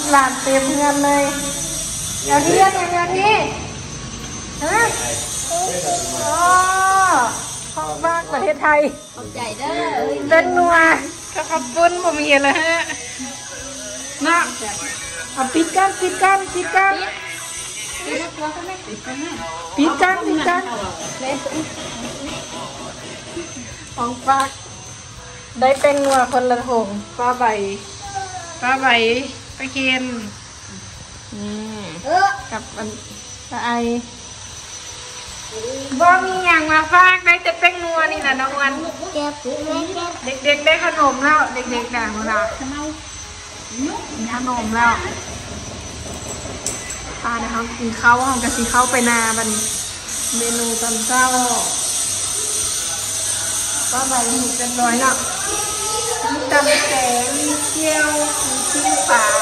กหลานเต็มเงินเลยเดี๋ยวที่ฮะอ๋อของบ้านประเทศไทยขอบใจเด้อเป็นนัวก็ขอบคุณผมมีเลยฮะนะเอาปิดกันของฝากได้เป็นนัวคนละถุงป้าใบไปเคนกับปลาไอบ่มีอย่างมาฝากได้แต่เป็นนัวนี่แหละน้องวันเด็กๆได้ขนมแล้วเด็กๆด่างเวลาขนมแล้วป้าเนี่ยเขากินข้าวเขากะสิเข้าไปนาบันเมนูตอนเช้าป้าใบมีกันร้อยแล้วมีตำแกงมีเกี๊ยวมีชิ้นปลา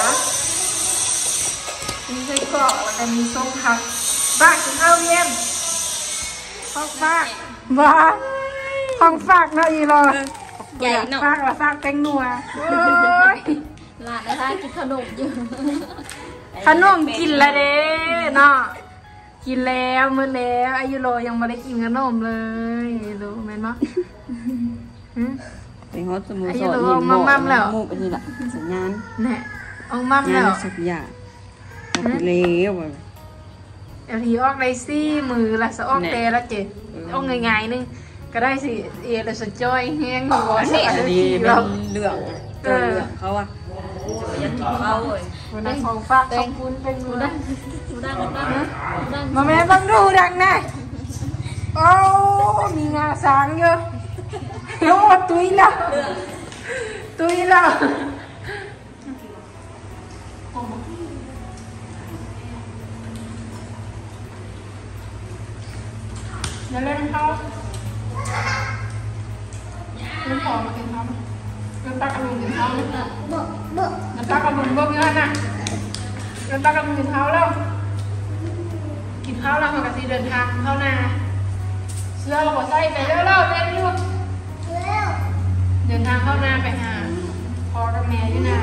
มีไส้กรอกแล้วก็มีส้มผักบ้ากินข้าวเยี่ยมของฝากเนาะอีรอใหญ่เนาะฝากแตงนัวหลานนะคะกินขนมอยู่ขนมกินแล้วเด้เนาะกินแล้วมื้อแล้วอายุโรยังไม่ได้กินขนมเลยรู้ไหมเนาะเป็นฮอตสมุนไพรนี่หม้อแล้วมุกอันนี้แหละสัญญาณเนี่ยเอามั่มแล้วสักอย่างเล้วเดี๋ยวทีออกได้ซี่มือละสะออกเตะละเจ็ดออกง่ายๆนึงก็ได้สิละสะจ้อยแห้งหัวเสียดีเป็นเหลืองเขาอะเขาเลยวันนั้นของฝากของคุณเป็นดูดังมาแม่บังดูดังนะโอ้มีงาสางเยอะโอ้ตุยละอย่าเล่นเขาเล่นพอมากินเขาเล่นตากระลุงกินเขาเล่นตากระลุงบ่มีอะไรนะเล่นตากระลุงกินเขาแล้วกินข้าวแล้วมันก็สิเดินทางเข้านาเสื้อเราก็ใส่ไปแล้วเป็นอยู่เดินทางเข้านาไปหาพ่อกับแม่อยู่นา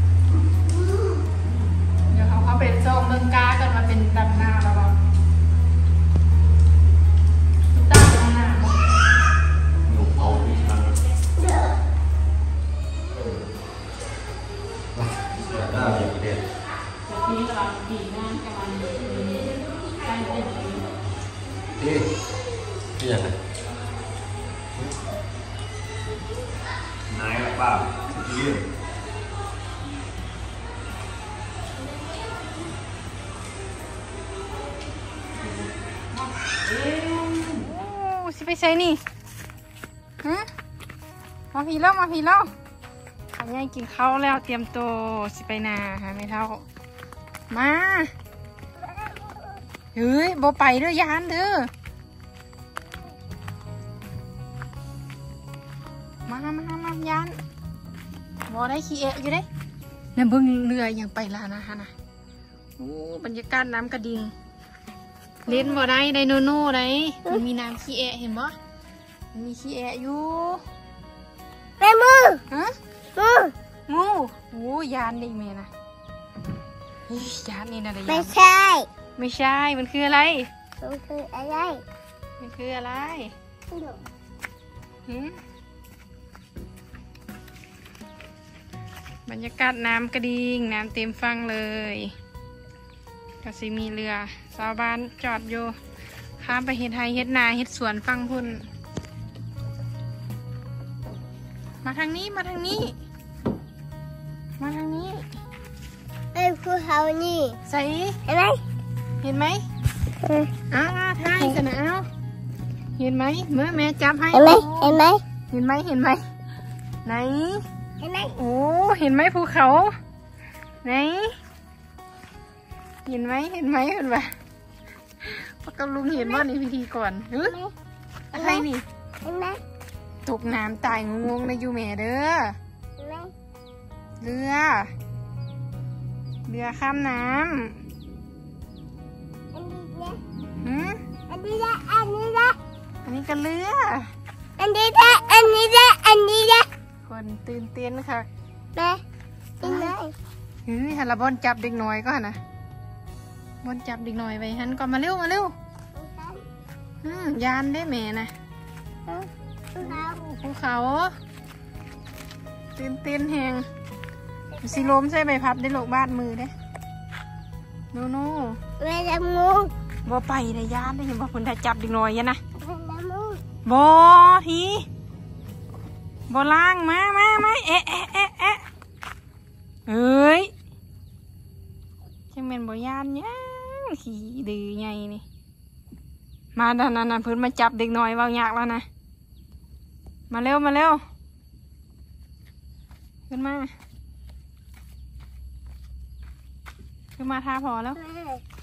เดี๋ยวเขาไปส่งเมืองกากันมาเป็นดำนาแล้วก็นี่ยังไงนายหรือเปล่าที่สิไปใส่นี่ฮะมาพี่แล้วอันนี้กินข้าวแล้วเตรียมตัวสิไปนาหาไม่เท่ามาเฮ้ยบ่ไปเด้อยานเด้อมายานบ่ได้ขี้เอะอยู่เด้เนี่ยเบิ่งเรือยังไปแล้วนะฮะนะโอ้บรรยากาศน้ำกระดิ่งเล่นบ่ได้โน่ได้มันมีน้ำขี้เอะเห็นบ่มันมีขี้เอะอยู่แม่มือฮะงูโอ้ยานนี่แม่นะยานนี่นะเดี๋ยวไม่ใช่มันคืออะไรบรรยากาศน้ำกระดิ่งน้ำเต็มฟังเลยก็สิมีเรือชาวบ้านจอดอยู่ข้ามไปเฮ็ดไร่เฮ็ดนาเฮ็ดสวนฟังพุ่นมาทางนี้ไอ้ภูเขานี่ใส่เห็นไหมถ่ายกันนะเห็นไหมเมื่อแม่จับให้เห็นไหมไหนโอ้เห็นไหมภูเขาไหนเห็นไหมเห็นไหมพวกกำลุงเห็นว่านี่พิธีก่อนอะไรนี่ตกน้ำตายงงๆในยูแม่เด้อเรือข้ามน้ำอันนี้ก็เรืออันนี้ละคนตื่นเต้นค่ะแม่เป็นไงเฮ้ยฮัลโหลบอลจับเด็กน้อยก็นะบอลจับเด็กน้อยไปหันก่อนมาเร็วมาเร็วยานได้แม่นะภูเขาตื่นแหงสิลมใส่ใบพัดได้โลกบ้านมือเด้โน่แม่ละมูบ่ไปได้ยานได้เห็นบ่คนได้จับเด็กน้อยยันนะแม่ละมูบ่ทีบ่ล้างมาเอ๊ะเฮ้ยจังแม่นบ่ยานยังขี้ดื้อใหญ่นี่มาด้านนั้นเพิ่นมาจับเด็กน้อยเว้ายากแล้วนะมาเร็วขึ้นมาท่าพอแล้วแม่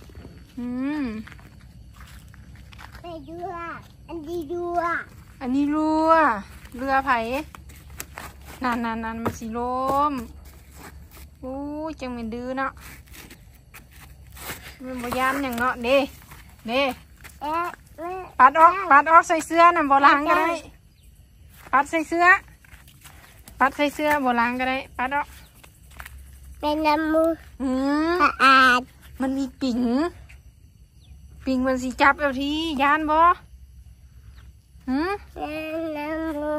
แม่ดูอันดีดูอันนี้เรือไผ่นั่นมันสีลมอู้จังเป็นดื้อเนาะมันบ่ยานอย่างเนาะเด้แม่ปัดออกใส่เสื้อน่ะบ่ล้างก็ได้ปัดใส่เสื้อบ่ล้างก็ได้ปัดออกแม่ละมูมสะอาดมันมีปิ่งมันสิจับเอาทียานบ่แม่ละมู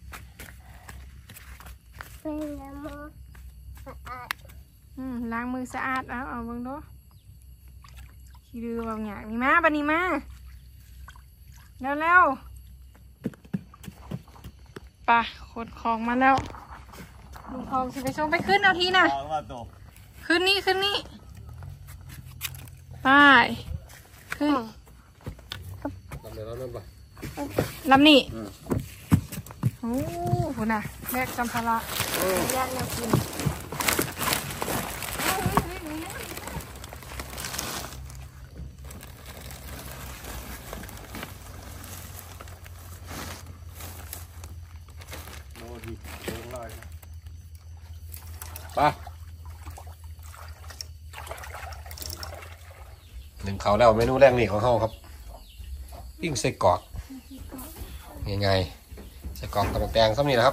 สะอาดล้างมือสะอาดเอาเบิ่งดูขี้ดื้อบางอย่างนี่มาบัดนี้มาเร็วป่ะขนของมาแล้วลุงทองสิไปส่งไปขึ้นเอาทีน่ะขึ้นนี่ไปขึ้นลำนี่โอ้โหน่ะแบกสัมภาระย่างแนวกินไปหนึ่งเขาแล้วเมนูแรกนี่ของเขาครับปิ้งไส้กรอกยังไงไส้กรอกกับแตงซ้ำนี่นะครับ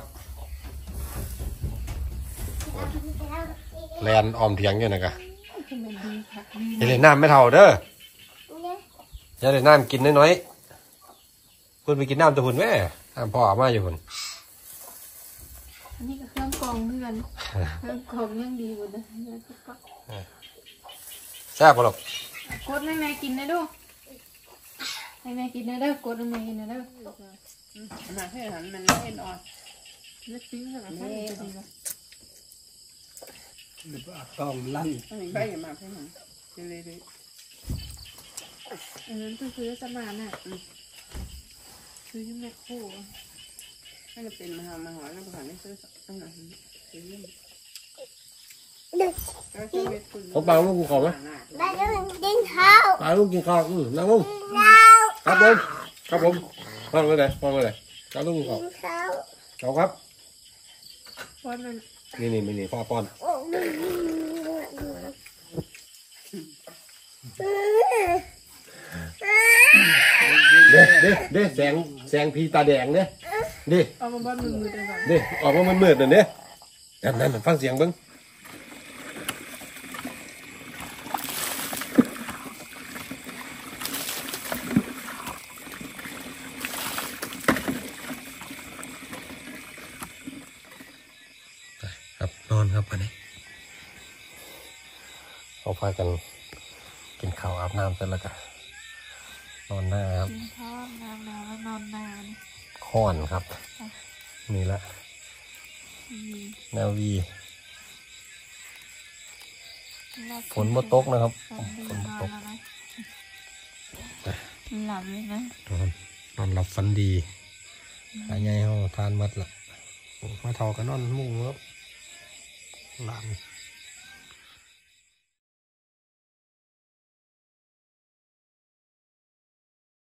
แลนออมเถียงอยู่นะครับอย่าเล่นน้ำไม่เท่าเด้ออย่าเล่นน้ำกินน้อยๆคุณไปกินน้ำตัวคุณแม่น้ำพ่อเอามาอยู่คุณอันนี้ก็เครื่องกรองเพื่อนเครื่องกรองยังดีกว่าเดิมแซ่บปะลูกกดให้แม่กินนะดูให้แม่กินนะเด้อกดให้แม่กินนะเด้อมาให้หันมันไม่นอนเลือดปิ้งสักหน่อยจะดีกว่าต้องลั่นอันนี้ใบอย่ามาให้หันเลยอันนั้นต้องซื้อสมานน่ะซื้อที่แมคโครให้จะเป็นมาหาแล้วผ่านไม่ซื้ออันนั้นซื้อเรื่องแล้วซื้อเม็ดคุณเขาปลาลูกกูขอไหมแม่ต้องกินข้าวปลาลูกกินข้าวนั่งลงข้าวครับผมฟังเลยปลาลูกกินข้าวกินข้าวเอาครับป้อนมันนี่พ่อป้อนเด้แสงพีตาแดงเด้ดิเอามาบ้านมือได้ป่ะดิออกมามันมืดเด้นั่นฟังเสียงเบิ้งครับนอนครับกันนี้เขาพากันกินข้าวอาบน้ำเสร็จแล้วกันนอนหน้าครับกินข้าวน้ำแล้วนอนนานค้อนครับนี่แหละแนววีฝนบ่ตกนะครับฝนบ่ตกหลับเลยนะนอนหลับฝันดีหายใหญ่เขาทานมัดละมาเท่ากันนอนมุ่งครับหลาน